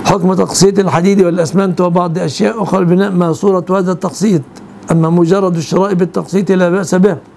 حكم تقسيط الحديد والأسمنت وبعض أشياء أخرى البناء ما صورة هذا التقسيط. أما مجرد الشراء بالتقسيط لا بأس به،